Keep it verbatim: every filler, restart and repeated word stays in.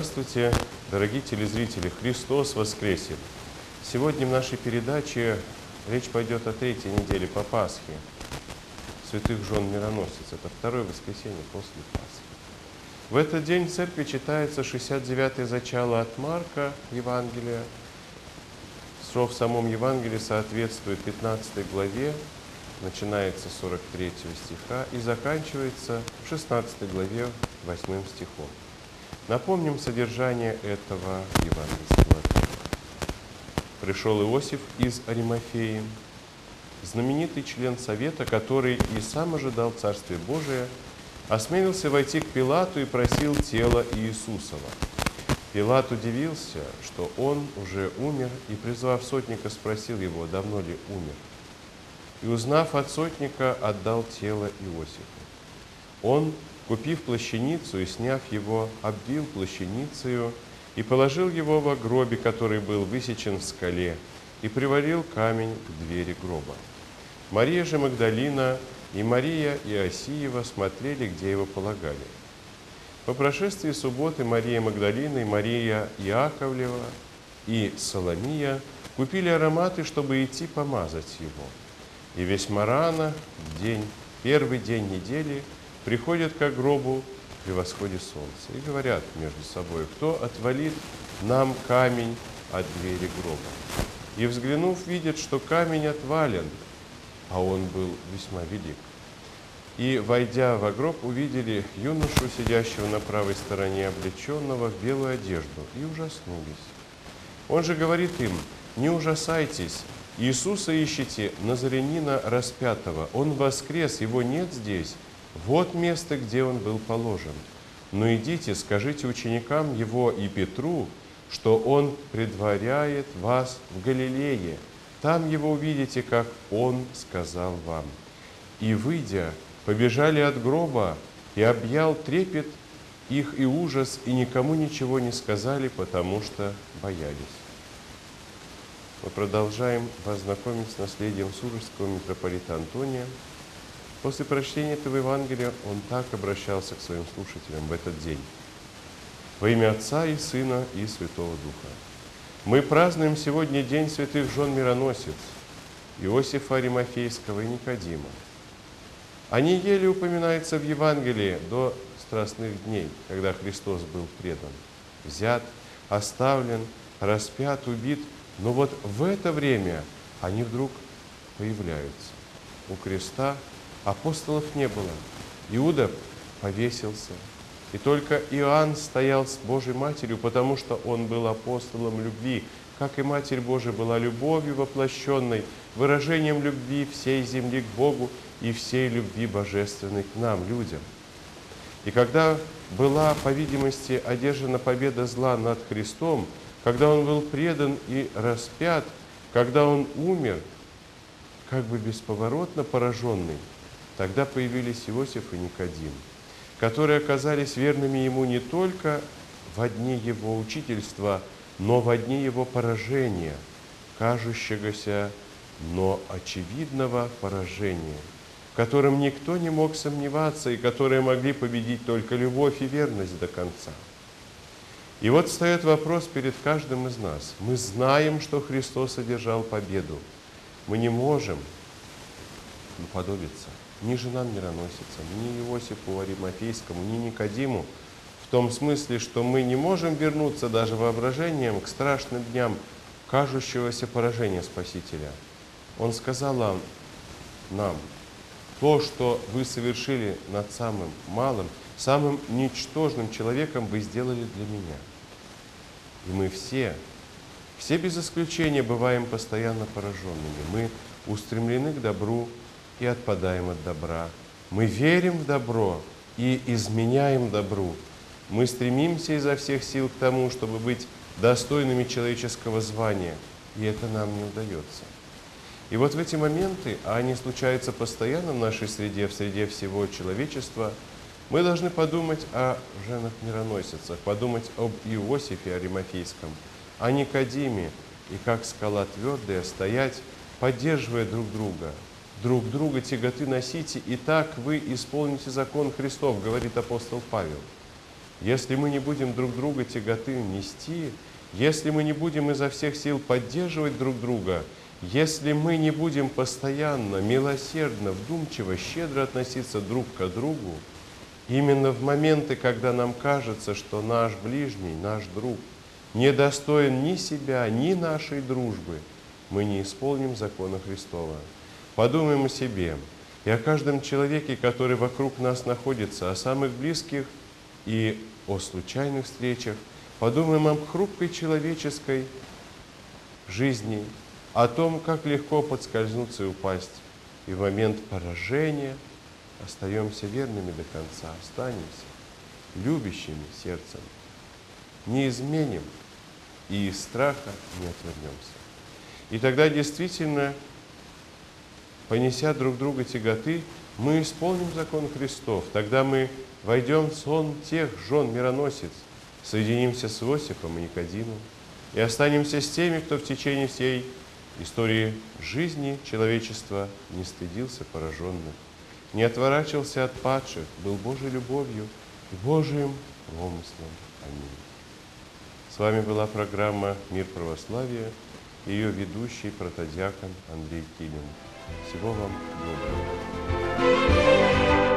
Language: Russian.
Здравствуйте, дорогие телезрители! Христос воскресе! Сегодня в нашей передаче речь пойдет о третьей неделе по Пасхе, святых жен мироносец. Это второе воскресенье после Пасхи. В этот день в церкви читается шестьдесят девятое зачало от Марка Евангелия, что в самом Евангелии соответствует пятнадцатой главе, начинается с сорок третьего стиха и заканчивается в шестнадцатой главе восьмым стихом. Напомним содержание этого евангельского отрывка. Пришел Иосиф из Аримафеи, знаменитый член совета, который и сам ожидал Царствия Божия, осмелился войти к Пилату и просил тела Иисусова. Пилат удивился, что он уже умер, и, призвав сотника, спросил его, давно ли умер. И, узнав от сотника, отдал тело Иосифу. Он, купив плащаницу и сняв его, обвил плащаницею и положил его во гробе, который был высечен в скале, и приварил камень к двери гроба. Мария же Магдалина и Мария Иосиева смотрели, где его полагали. По прошествии субботы Мария Магдалина и Мария Иаковлева и Соломия купили ароматы, чтобы идти помазать его. И весьма рано, в день, первый день недели, приходят к гробу при восходе солнца и говорят между собой, кто отвалит нам камень от двери гроба. И, взглянув, видят, что камень отвален, а он был весьма велик. И, войдя во гроб, увидели юношу, сидящего на правой стороне, облеченного в белую одежду, и ужаснулись. Он же говорит им, не ужасайтесь, Иисуса ищите, Назарянина распятого. Он воскрес, его нет здесь. Вот место, где он был положен. Но идите, скажите ученикам его и Петру, что он предваряет вас в Галилее. Там его увидите, как он сказал вам. И, выйдя, побежали от гроба, и объял трепет их и ужас, и никому ничего не сказали, потому что боялись. Мы продолжаем вас знакомить с наследием Сурожского митрополита Антония. После прочтения этого Евангелия он так обращался к своим слушателям в этот день. Во имя Отца и Сына и Святого Духа. Мы празднуем сегодня День святых жен мироносец, Иосифа Аримафейского и Никодима. Они еле упоминаются в Евангелии до страстных дней, когда Христос был предан, взят, оставлен, распят, убит. Но вот в это время они вдруг появляются. У креста апостолов не было. Иуда повесился. И только Иоанн стоял с Божьей Матерью, потому что он был апостолом любви, как и Матерь Божия была любовью воплощенной, выражением любви всей земли к Богу и всей любви божественной к нам, людям. И когда была, по видимости, одержана победа зла над Христом, когда он был предан и распят, когда он умер, как бы бесповоротно пораженный, тогда появились Иосиф и Никодим, которые оказались верными ему не только во дни его учительства, но во дни его поражения, кажущегося, но очевидного поражения, в котором никто не мог сомневаться и которые могли победить только любовь и верность до конца. И вот встает вопрос перед каждым из нас. Мы знаем, что Христос одержал победу. Мы не можем уподобиться ни женам мироносицам, ни Иосифу Аримафейскому, ни Никодиму, в том смысле, что мы не можем вернуться даже воображением к страшным дням кажущегося поражения Спасителя. Он сказал нам, то, что вы совершили над самым малым, самым ничтожным человеком вы сделали для меня. И мы все, все без исключения бываем постоянно пораженными. Мы устремлены к добру и отпадаем от добра. Мы верим в добро и изменяем добру. Мы стремимся изо всех сил к тому, чтобы быть достойными человеческого звания, и это нам не удается. И вот в эти моменты, а они случаются постоянно в нашей среде, в среде всего человечества, мы должны подумать о женах-мироносицах, подумать об Иосифе Аримафейском, о Никодиме, и как скала твердая стоять, поддерживая друг друга. Друг друга тяготы носите, и так вы исполните закон Христов, говорит апостол Павел. если мы не будем друг друга тяготы нести, если мы не будем изо всех сил поддерживать друг друга, если мы не будем постоянно, милосердно, вдумчиво, щедро относиться друг к другу, именно в моменты, когда нам кажется, что наш ближний, наш друг не достоин ни себя, ни нашей дружбы, мы не исполним закона Христова. Подумаем о себе и о каждом человеке, который вокруг нас находится, о самых близких и о случайных встречах. Подумаем о хрупкой человеческой жизни, о том, как легко подскользнуться и упасть. И в момент поражения остаемся верными до конца, останемся любящими сердцем, не изменим и из страха не отвернемся. И тогда действительно, понеся друг друга тяготы, мы исполним закон Христов. Тогда мы войдем в сон тех жен мироносец, соединимся с Иосифом и Никодимом и останемся с теми, кто в течение всей истории жизни человечества не стыдился пораженных, не отворачивался от падших, был Божьей любовью и Божьим помыслом. Аминь. С вами была программа «Мир православия» и ее ведущий протодиакон Андрей Килин. Всего вам доброго.